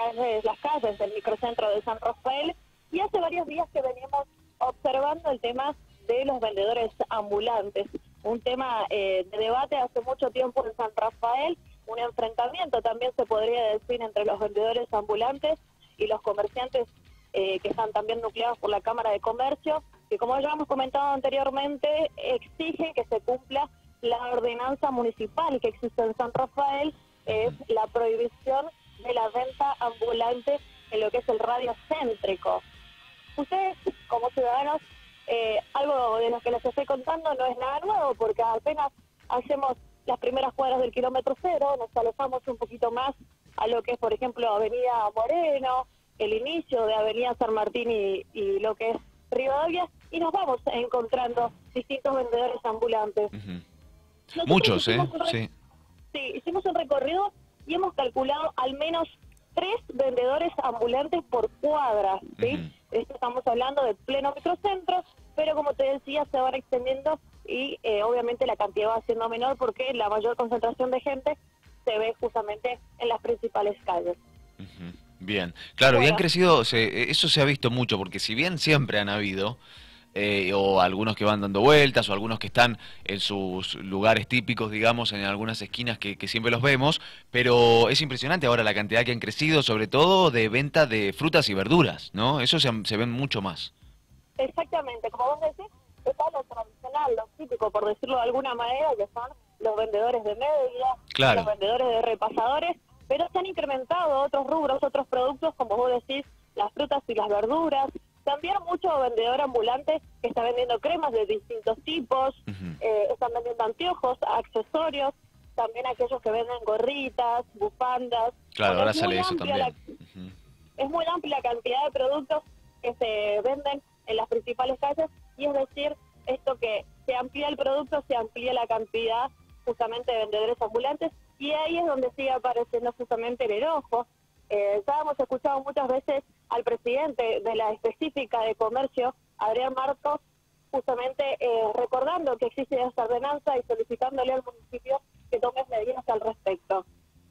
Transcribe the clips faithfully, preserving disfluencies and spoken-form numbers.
calles, las calles del microcentro de San Rafael, y hace varios días que venimos observando el tema de los vendedores ambulantes, un tema eh, de debate hace mucho tiempo en San Rafael, un enfrentamiento también se podría decir entre los vendedores ambulantes y los comerciantes eh, que están también nucleados por la Cámara de Comercio, que como ya hemos comentado anteriormente, exigen que se cumpla la ordenanza municipal que existe en San Rafael, es la prohibición de la venta ambulante en lo que es el radio céntrico. Ustedes, como ciudadanos, eh, algo de lo que les estoy contando no es nada nuevo, porque apenas hacemos las primeras cuadras del kilómetro cero, nos alejamos un poquito más a lo que es, por ejemplo, Avenida Moreno, el inicio de Avenida San Martín y, y lo que es Rivadavia, y nos vamos encontrando distintos vendedores ambulantes. Uh-huh. Muchos, ¿eh? Sí. Sí, hicimos un recorrido y hemos calculado al menos tres vendedores ambulantes por cuadra, ¿sí? Uh-huh. Esto estamos hablando de pleno microcentro, pero como te decía, se van extendiendo y eh, obviamente la cantidad va siendo menor porque la mayor concentración de gente se ve justamente en las principales calles. Uh-huh. Bien, claro, bueno. Y han crecido, se, eso se ha visto mucho, porque si bien siempre han habido, eh, o algunos que van dando vueltas, o algunos que están en sus lugares típicos, digamos, en algunas esquinas que, que siempre los vemos, pero es impresionante ahora la cantidad que han crecido, sobre todo de venta de frutas y verduras, ¿no? Eso se, se ven mucho más. Exactamente, como vos decís, está lo tradicional, lo típico, por decirlo de alguna manera, que son los vendedores de media, claro. Los vendedores de repasadores, pero se han incrementado otros rubros, otros productos, como vos decís, las frutas y las verduras. También mucho vendedor ambulante que está vendiendo cremas de distintos tipos, uh-huh. eh, están vendiendo anteojos, accesorios, también aquellos que venden gorritas, bufandas. Claro, bueno, ahora sale eso también. La, uh-huh. Es muy amplia la cantidad de productos que se venden en las principales calles, y es decir, esto que se amplía el producto, se amplía la cantidad justamente de vendedores ambulantes, y ahí es donde sigue apareciendo justamente el enojo. Eh, ya hemos escuchado muchas veces al presidente de la específica de comercio, Adrián Marcos, justamente eh, recordando que existe esta ordenanza y solicitándole al municipio que tome medidas al respecto.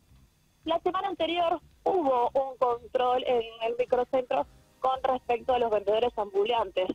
La semana anterior hubo un control en el microcentro con respecto a los vendedores ambulantes.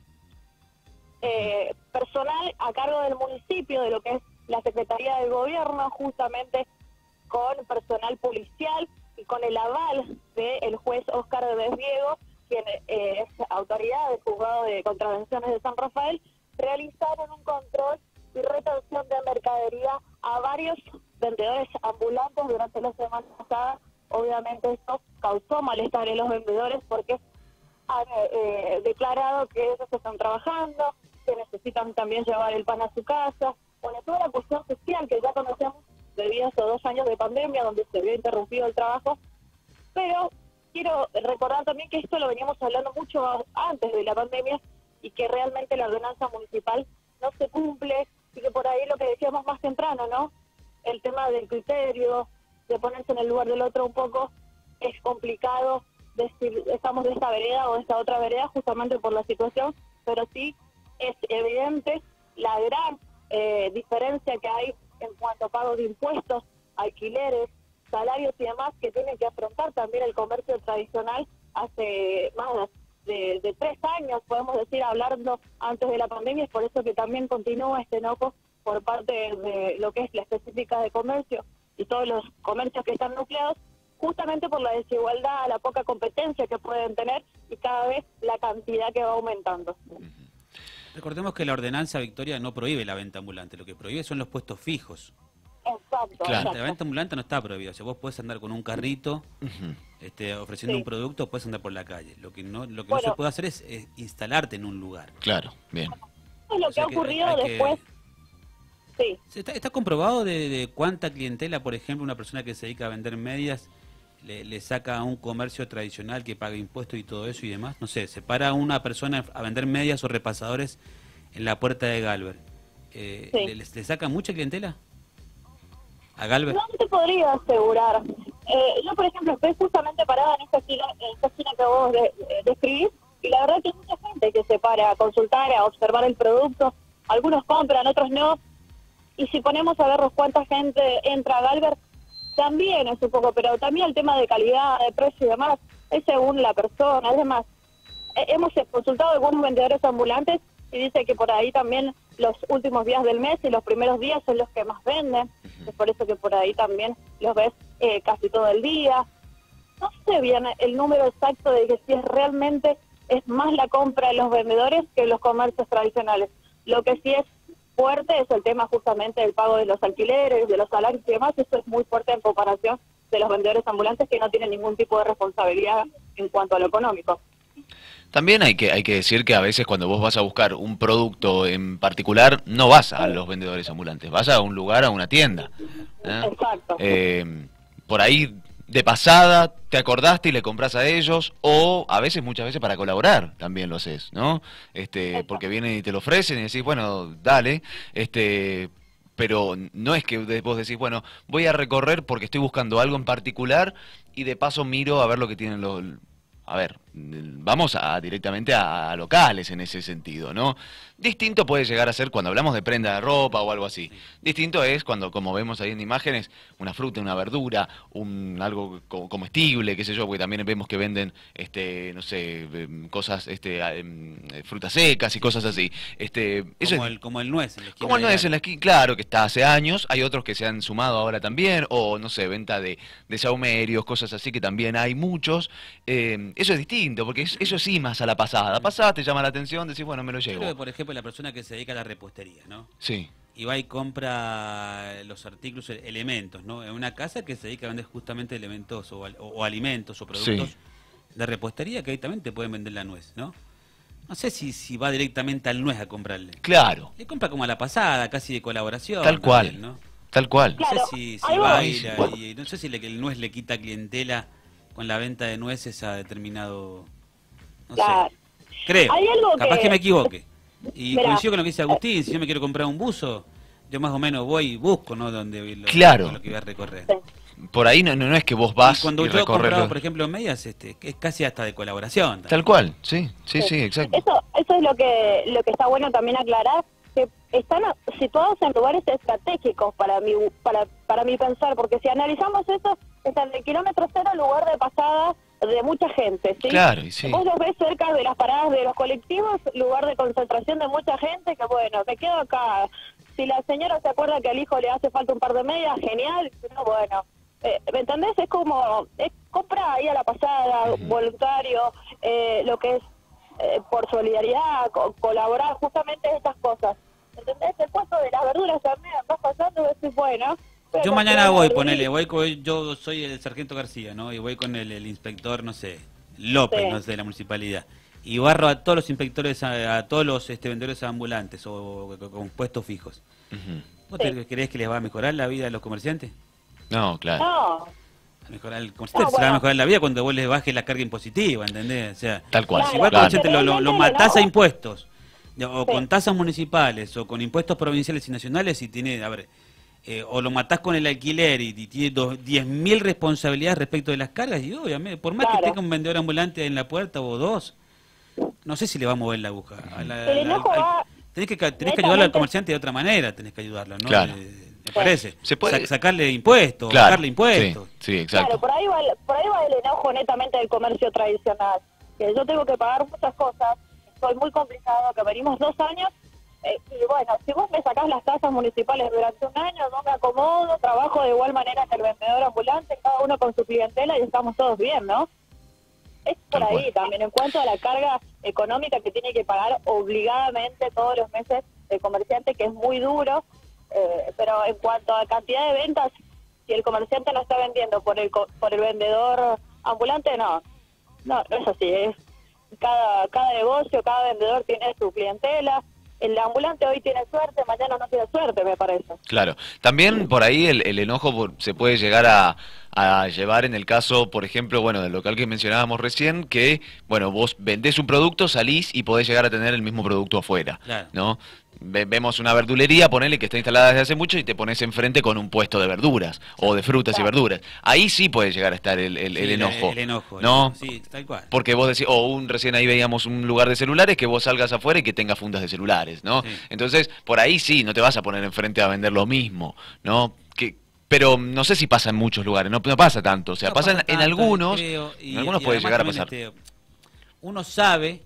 Eh, personal a cargo del municipio, de lo que es la Secretaría de Gobierno, justamente con personal policial y con el aval del juez Óscar de Desviego, quien eh, es autoridad del Juzgado de Contravenciones de San Rafael, realizaron un control y retención de mercadería a varios vendedores ambulantes durante la semana pasada. Obviamente esto causó malestar en los vendedores porque han eh, declarado que ellos están trabajando, que necesitan también llevar el pan a su casa. Bueno, toda la cuestión social que ya conocemos debido a estos dos años de pandemia donde se vio interrumpido el trabajo, pero quiero recordar también que esto lo veníamos hablando mucho antes de la pandemia y que realmente la ordenanza municipal no se cumple, y que por ahí lo que decíamos más temprano, ¿no? El tema del criterio, de ponerse en el lugar del otro un poco, es complicado decir estamos de esta vereda o de esta otra vereda justamente por la situación, pero sí es evidente la gran eh, diferencia que hay en cuanto a pago de impuestos, alquileres, salarios y demás que tiene que afrontar también el comercio tradicional hace más de, de tres años, podemos decir, hablando antes de la pandemia. Es por eso que también continúa este enojo por parte de lo que es la específica de comercio y todos los comercios que están nucleados, justamente por la desigualdad, la poca competencia que pueden tener y cada vez la cantidad que va aumentando. Recordemos que la ordenanza, Victoria, no prohíbe la venta ambulante, lo que prohíbe son los puestos fijos. Exacto. Claro. Exacto. La venta ambulante no está prohibida, o sea, vos podés andar con un carrito uh-huh. este, ofreciendo sí. un producto, podés andar por la calle. Lo que no lo que bueno. no se puede hacer es, es instalarte en un lugar. Claro, bien. Es lo o sea que ha ocurrido hay, hay después. Que... Sí. ¿Está, está comprobado de, de cuánta clientela, por ejemplo, una persona que se dedica a vender medias le, le saca a un comercio tradicional que paga impuestos y todo eso y demás? No sé, se para una persona a vender medias o repasadores en la puerta de Galver. Eh, sí. ¿le, ¿Le saca mucha clientela a Galver? No te podría asegurar. Eh, yo, por ejemplo, estoy justamente parada en esta esquina, en esta esquina que vos de, de, describís, y la verdad que hay mucha gente que se para a consultar, a observar el producto. Algunos compran, otros no. Y si ponemos a ver cuánta gente entra a Galver, también es un poco, pero también el tema de calidad, de precio y demás, es según la persona. Además, eh, hemos consultado a algunos vendedores ambulantes y dice que por ahí también los últimos días del mes y los primeros días son los que más venden, es por eso que por ahí también los ves eh, casi todo el día. No sé bien el número exacto de que si es realmente es más la compra de los vendedores que los comercios tradicionales. Lo que sí es fuerte es el tema justamente del pago de los alquileres, de los salarios y demás. Eso es muy fuerte en comparación de los vendedores ambulantes que no tienen ningún tipo de responsabilidad en cuanto a lo económico. También hay que, hay que decir que a veces cuando vos vas a buscar un producto en particular, no vas a los vendedores ambulantes, vas a un lugar, a una tienda. ¿eh? Exacto. Eh, por ahí, de pasada, te acordaste y le compras a ellos, o a veces, muchas veces para colaborar también lo haces, ¿no? Este, porque vienen y te lo ofrecen y decís, bueno, dale, este... pero no es que vos decís, bueno, voy a recorrer porque estoy buscando algo en particular y de paso miro a ver lo que tienen los... A ver, vamos a directamente a, a locales en ese sentido, ¿no? Distinto puede llegar a ser cuando hablamos de prenda de ropa o algo así. Distinto es cuando, como vemos ahí en imágenes, una fruta, una verdura, un algo co comestible, qué sé yo, porque también vemos que venden, este, no sé, cosas, este, frutas secas y cosas así. Este, eso como, es, el, como el nuez en la esquina. Como el nuez en la esquina, claro, que está hace años. Hay otros que se han sumado ahora también, o no sé, venta de, de saumerios, cosas así, que también hay muchos. Eh, eso es distinto, porque es, eso sí más a la pasada. Pasada te llama la atención, decís, bueno, me lo llevo. Creo que, por ejemplo, la persona que se dedica a la repostería, ¿no? Sí. Y va y compra los artículos, elementos, ¿no? En una casa que se dedica a vender justamente elementos o, o, o alimentos o productos sí. de repostería, que ahí también te pueden vender la nuez, ¿no? No sé si, si va directamente al nuez a comprarle. Claro. Le compra como a la pasada, casi de colaboración. Tal cual, también, ¿no? Tal cual. No claro. sé si, si va a ir a, y no sé si le, el nuez le quita clientela con la venta de nueces a determinado... No claro. sé. Creo. ¿Hay algo Capaz que... que me equivoque. Y Mirá, coincido con lo que dice Agustín, si yo me quiero comprar un buzo, yo más o menos voy y busco, ¿no? Donde lo, claro. lo que voy a recorrer. Sí. Por ahí no, no es que vos vas y cuando y yo he comprado, los... por ejemplo, medias, este, es casi hasta de colaboración. También. Tal cual, sí, sí, sí, sí, exacto. Eso, eso es lo que, lo que está bueno también aclarar, que están situados en lugares estratégicos para mi, para, para mi pensar, porque si analizamos eso, están de kilómetro cero, lugar de pasada de mucha gente, ¿sí? Claro, y sí. Vos los ves cerca de las paradas de los colectivos, lugar de concentración de mucha gente, que bueno, me quedo acá. Si la señora se acuerda que al hijo le hace falta un par de medias, genial, no, bueno. Eh, ¿Me entendés? Es como, es compra ahí a la pasada, uh-huh. voluntario, eh, lo que es eh, por solidaridad, co colaborar, justamente estas cosas. ¿Entendés? El puesto de las verduras también, vas pasando y decís, bueno... Yo mañana voy, ponele, voy con, yo soy el sargento García, ¿no? Y voy con el, el inspector, no sé, López, sí. no sé, de la municipalidad. Y barro a todos los inspectores, a, a todos los este, vendedores ambulantes o, o con puestos fijos. Uh-huh. ¿Vos sí. te, creés que les va a mejorar la vida a los comerciantes? No, claro. No. A mejorar, el comerciante no, se bueno. va a mejorar la vida cuando vos les bajes la carga impositiva, ¿entendés? O sea, tal cual. Si vos claro. claro. lo, lo, lo matás no. a impuestos, o sí. con tasas municipales, o con impuestos provinciales y nacionales, y tiene, a ver... Eh, o lo matás con el alquiler y, y tiene diez mil responsabilidades respecto de las cargas, y obviamente, por más claro. que tenga un vendedor ambulante en la puerta o dos, no sé si le va a mover la aguja. A la, el enojo al, al, va tenés que, tenés que ayudarlo al comerciante de otra manera, tenés que ayudarlo, ¿no? Claro. Eh, me parece. ¿Se puede? Sa sacarle impuestos, claro. bajarle impuestos. Sí, sí, exacto. Claro, por ahí, va, por ahí va el enojo netamente del comercio tradicional. Que yo tengo que pagar muchas cosas, estoy muy complicado, que venimos dos años. Eh, y bueno, si vos me sacás las tasas municipales durante un año, no me acomodo, trabajo de igual manera que el vendedor ambulante, cada uno con su clientela y estamos todos bien, ¿no? Es por ahí bueno. también, en cuanto a la carga económica que tiene que pagar obligadamente todos los meses el comerciante, que es muy duro, eh, pero en cuanto a cantidad de ventas, si el comerciante no está vendiendo por el por el vendedor ambulante, no, no, no es así, es cada, cada negocio, cada vendedor tiene su clientela. El ambulante hoy tiene suerte, mañana no tiene suerte, me parece. Claro. También por ahí el, el enojo por, se puede llegar a, a llevar en el caso, por ejemplo, bueno, del local que mencionábamos recién, que, bueno, vos vendés un producto, salís y podés llegar a tener el mismo producto afuera, claro. ¿no? Ve, vemos una verdulería, ponele, que está instalada desde hace mucho y te pones enfrente con un puesto de verduras o de frutas claro. y verduras. Ahí sí puede llegar a estar el, el, sí, el enojo. El, el enojo, ¿no? El, sí, tal cual. Porque vos decís, o un, recién ahí veíamos un lugar de celulares, que vos salgas afuera y que tenga fundas de celulares, ¿no? Sí. Entonces, por ahí sí, no te vas a poner enfrente a vender lo mismo, ¿no? Que pero no sé si pasa en muchos lugares, no, no pasa tanto, o sea, No pasa en, pasa en tanto, algunos, creo, y- en algunos y puede además llegar a también, pasar. este, uno sabe,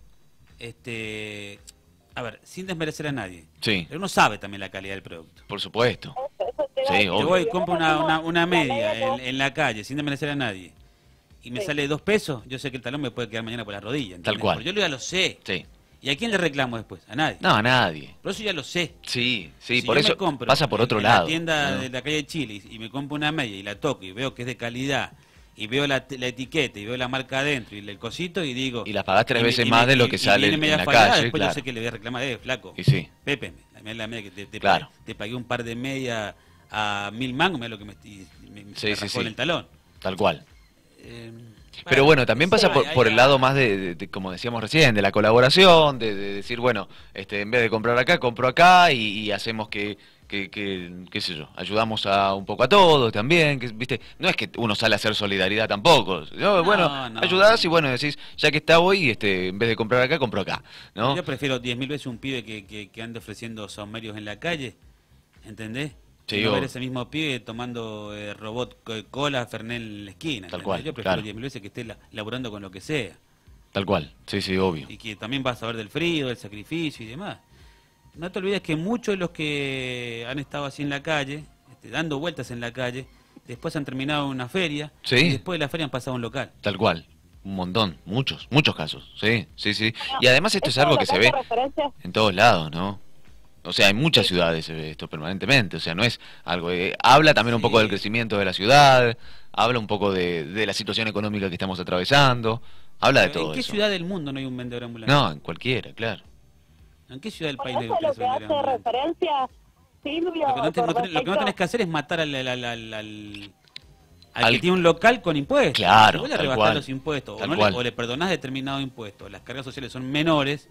este, a ver, sin desmerecer a nadie, Sí, pero uno sabe también la calidad del producto. por supuesto. Eso, eso te iba a Sí, decir. Yo obvio. voy y Yo compro no una, tengo una, una la media media en, en la calle, sin desmerecer a nadie, y me Sí. sale dos pesos, yo sé que el talón me puede quedar mañana por la rodilla. ¿entendés? Tal cual. Porque yo ya lo sé. Sí. ¿Y a quién le reclamo después? A nadie. No, a nadie. Por eso ya lo sé. Sí, sí, Si por yo eso me compro pasa por en- otro en lado. la tienda ¿no? de la calle de Chile y me compro una media y la toco y veo que es de calidad y veo la, la etiqueta y veo la marca adentro y el cosito y digo... Y las pagás tres y me- veces y más me- de lo y- que y sale viene en media la fallada, calle, después claro. yo sé que le voy a reclamar, eh, flaco. Y sí, Pepe, la, la media que te, te, Claro. pagué, te pagué un par de medias a mil mangos, mira lo que me, y- me, me Sí, sí, rascó sí. en el talón. tal cual. Eh, Pero bueno, también pasa hay- por, hay- por el hay- lado más de, de- de, como decíamos recién, de la colaboración, de, de decir, bueno, este, en vez de comprar acá, compro acá y, y hacemos que, que, que, qué sé yo, ayudamos a un poco a todos también, que, viste, no es que uno sale a hacer solidaridad tampoco, no, No, bueno, no, ayudás no. y bueno, decís, ya que está hoy, este, en vez de comprar acá, compro acá, ¿no? Yo prefiero diez mil veces un pibe que, que, que ande ofreciendo saumerios en la calle, ¿entendés? Sí, Y no ver obvio. ese mismo pibe tomando eh, robot co- cola, Fernet en la esquina. Tal ¿entendés? cual, Yo prefiero claro. diez mil veces que esté la- laburando con lo que sea. Tal cual, sí, sí, obvio. Y que también vas a saber del frío, del sacrificio y demás. No te olvides que muchos de los que han estado así en la calle, este, dando vueltas en la calle, después han terminado en una feria Sí. y después de la feria han pasado a un local. Tal cual, un montón, muchos, muchos casos, sí, sí, sí. Y además esto es Eso algo lo que se hace ve referencia. en todos lados, ¿no? O sea, en muchas ciudades se ve esto permanentemente, o sea, no es algo... eh, habla también un poco Sí. del crecimiento de la ciudad, habla un poco de, de la situación económica que estamos atravesando, habla de ¿En todo qué eso. ciudad del mundo no hay un vendedor ambulante? No, en cualquiera, claro. ¿En qué ciudad del Bueno, país eso no es hay lo que hace referencia, Silvio. Lo que, no, te- con no tenés- lo que no respecto- tenés que hacer es matar al, al, al, al- al- al Al- que tiene un local con impuestos. Claro, Si vos le tal rebajás cual. los impuestos o, Tal no le, cual. o le perdonás determinado impuesto, las cargas sociales son menores,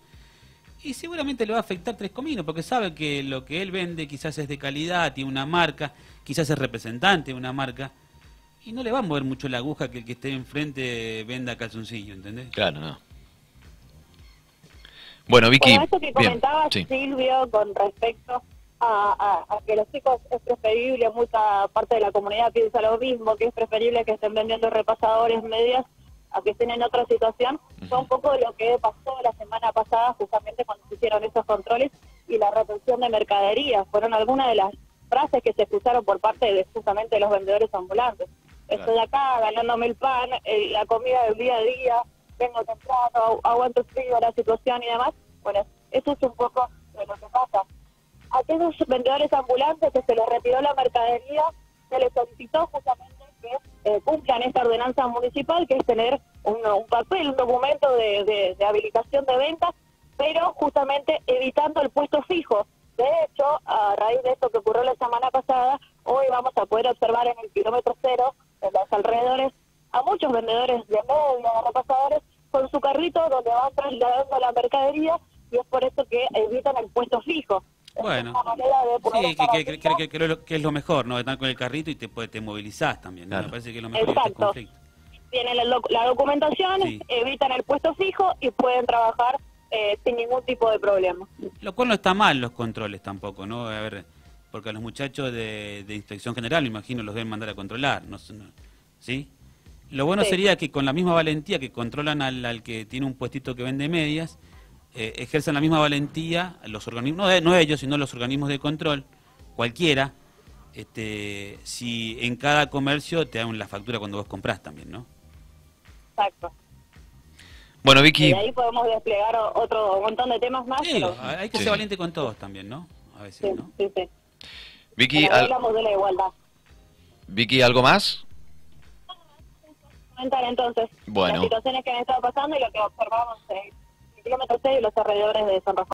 y seguramente le va a afectar tres cominos, porque sabe que lo que él vende quizás es de calidad, tiene una marca, quizás es representante de una marca, y no le va a mover mucho la aguja que el que esté enfrente venda calzoncillo, ¿entendés? Claro, no. Bueno, Vicky, Bueno, esto que bien, comentaba sí, Silvio con respecto a, a- a que los chicos es preferible, mucha parte de la comunidad piensa lo mismo, que es preferible que estén vendiendo repasadores medias a que estén en otra situación, fue un poco de lo que pasó la semana pasada justamente cuando se hicieron esos controles y la retención de mercadería. Fueron algunas de las frases que se escucharon por parte de justamente de los vendedores ambulantes. Estoy acá ganándome el pan, eh, la comida del día a día, vengo temprano, agu- aguanto el frío, la situación y demás. Bueno, eso es un poco de lo que pasa. A aquellos vendedores ambulantes que se les retiró la mercadería, se les solicitó justamente que eh, cumplan esta ordenanza municipal, que es tener un, un papel, un documento de, de- de habilitación de venta, pero justamente evitando el puesto fijo. De hecho, a raíz de esto que ocurrió la semana pasada, hoy vamos a poder observar en el kilómetro cero, en los alrededores, a muchos vendedores de media, de repasadores, con su carrito donde van trasladando la mercadería, y es por eso que evitan el puesto fijo. Es Bueno, una manera de poder sí, que, estar que, al que, día. que- que lo- que es lo mejor, ¿no? Estar con el carrito y te, puede- te movilizás también, ¿no? Claro. Me parece que es lo mejor de este Exacto. conflicto. Tienen la, doc- la documentación, Sí. evitan el puesto fijo y pueden trabajar eh, sin ningún tipo de problema. Lo cual no está mal los controles tampoco, ¿no? A ver, porque a los muchachos de, de inspección general, me imagino, los deben mandar a controlar, ¿no? sé, no- ¿Sí? Lo bueno Sí. sería que con la misma valentía que controlan al, al que tiene un puestito que vende medias, eh, ejerzan la misma valentía los organismos, no, de- no ellos, sino los organismos de control, cualquiera, este, si en cada comercio te dan la factura cuando vos comprás también, ¿no? Exacto. bueno, Y Vicky, de ahí podemos desplegar o- otro montón de temas más. Sí, pero- hay que Sí. ser valiente con todos también, ¿no? A veces, sí, ¿no? sí, sí. Vicky, Pero al- hablamos de la igualdad. Vicky, ¿algo más? Comentar entonces Bueno. las situaciones que han estado pasando y lo que observamos en el kilómetro seis y los alrededores de San Rafael.